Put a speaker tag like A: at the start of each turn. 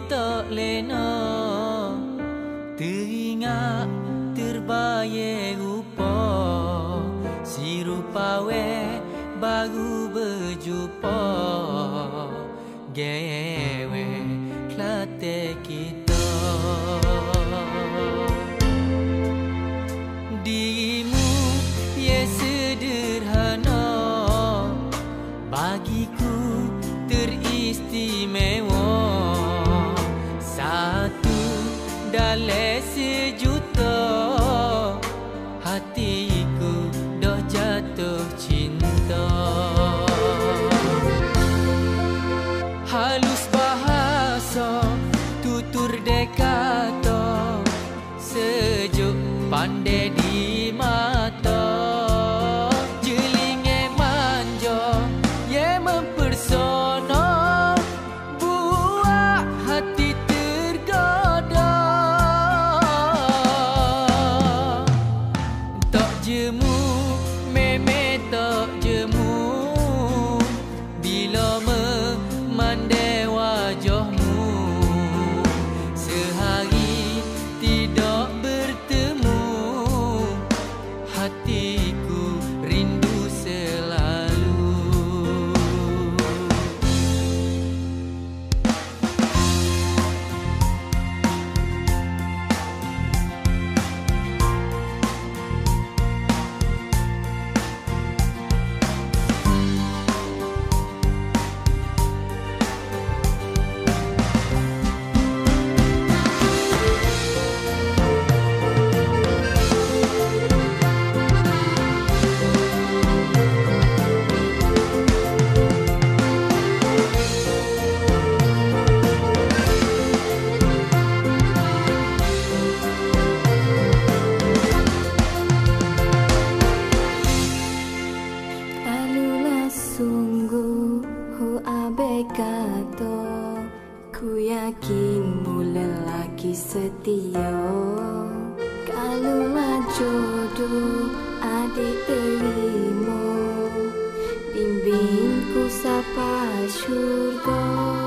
A: tak lena teringat terbayang rupa si rupawe baru berjumpa gewe kelate kita. Dirimu ya sederhana bagiku teristimewa, satu dalam sejuta hatiku dah jatuh cinta. Halus bahasa tutur dekata, sejuk pandai di mata, jelinge manja ye mempersona, buat hati tergoda. Tak jemu meme tak jemu bila memandai wajahmu, sehari tidak bertemu hatiku rindu selalu.
B: Sungguh hu abe kata, ku yakin mu lelaki setia. Kalulah jodoh adik terima, bimbingku sapa syurga.